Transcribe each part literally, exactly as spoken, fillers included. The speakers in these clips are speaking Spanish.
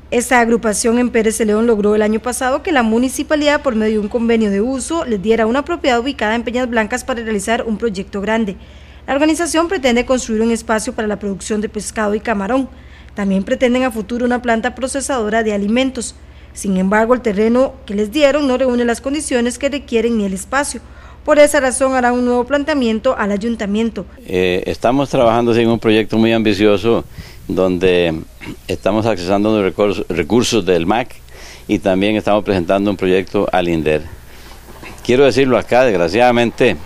Esta agrupación en Pérez Celedón logró el año pasado que la municipalidad, por medio de un convenio de uso, les diera una propiedad ubicada en Peñas Blancas para realizar un proyecto grande. La organización pretende construir un espacio para la producción de pescado y camarón. También pretenden a futuro una planta procesadora de alimentos. Sin embargo, el terreno que les dieron no reúne las condiciones que requieren ni el espacio. Por esa razón harán un nuevo planteamiento al ayuntamiento. Eh, estamos trabajando en un proyecto muy ambicioso donde estamos accesando los recursos, recursos del M A C y también estamos presentando un proyecto al INDER. Quiero decirlo acá, desgraciadamente,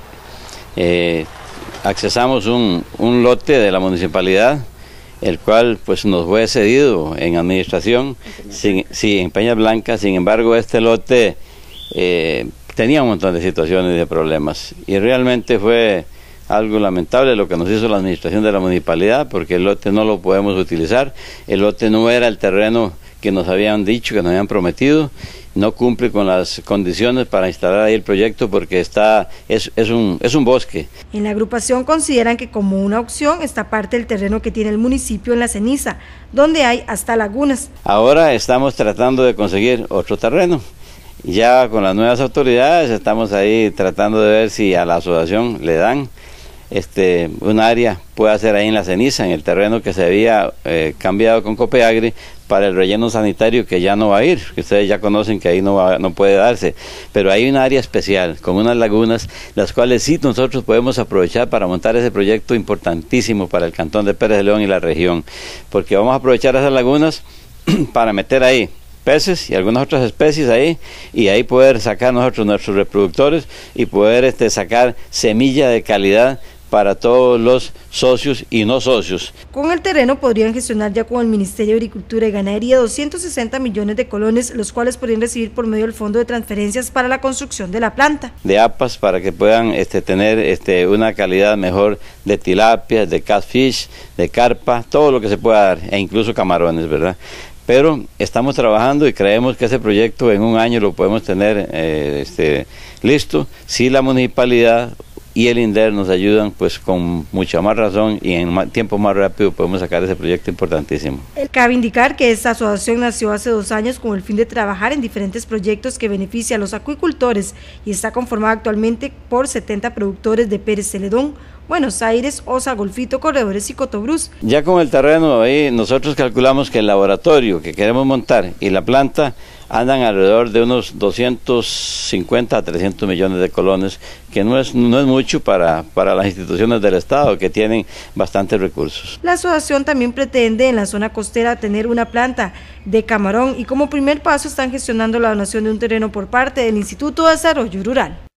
eh, accesamos un, un lote de la municipalidad, el cual pues nos fue cedido en administración, sin, sí, en Peñas Blancas. Sin embargo, este lote eh, tenía un montón de situaciones y de problemas, y realmente fue algo lamentable lo que nos hizo la administración de la municipalidad, porque el lote no lo podemos utilizar. El lote no era el terreno que nos habían dicho, que nos habían prometido, no cumple con las condiciones para instalar ahí el proyecto porque está es, es, un, es un bosque. En la agrupación consideran que como una opción está parte del terreno que tiene el municipio en La Ceniza, donde hay hasta lagunas. Ahora estamos tratando de conseguir otro terreno. Ya con las nuevas autoridades estamos ahí tratando de ver si a la asociación le dan este un área, puede hacer ahí en La Ceniza, en el terreno que se había eh, cambiado con Copeagri para el relleno sanitario, que ya no va a ir, que ustedes ya conocen que ahí no, va, no puede darse, pero hay un área especial con unas lagunas, las cuales sí nosotros podemos aprovechar para montar ese proyecto importantísimo para el cantón de Pérez Celedón y la región, porque vamos a aprovechar esas lagunas para meter ahí peces y algunas otras especies ahí, y ahí poder sacar nosotros nuestros reproductores y poder este, sacar semilla de calidad para todos los socios y no socios. Con el terreno podrían gestionar ya con el Ministerio de Agricultura y Ganadería doscientos sesenta millones de colones, los cuales podrían recibir por medio del Fondo de Transferencias para la construcción de la planta. De A P A S, para que puedan este, tener este, una calidad mejor de tilapia, de catfish, de carpa, todo lo que se pueda dar, e incluso camarones, ¿verdad? Pero estamos trabajando y creemos que ese proyecto en un año lo podemos tener eh, este, listo, si la municipalidad y el INDER nos ayudan, pues con mucha más razón y en más, tiempo más rápido podemos sacar ese proyecto importantísimo. Cabe indicar que esta asociación nació hace dos años con el fin de trabajar en diferentes proyectos que benefician a los acuicultores y está conformada actualmente por setenta productores de Pérez Celedón, Buenos Aires, Osa, Golfito, Corredores y Cotobruz. Ya con el terreno ahí nosotros calculamos que el laboratorio que queremos montar y la planta andan alrededor de unos doscientos cincuenta a trescientos millones de colones, que no es, no es mucho para, para las instituciones del Estado, que tienen bastantes recursos. La asociación también pretende en la zona costera tener una planta de camarón y como primer paso están gestionando la donación de un terreno por parte del Instituto de Desarrollo Rural.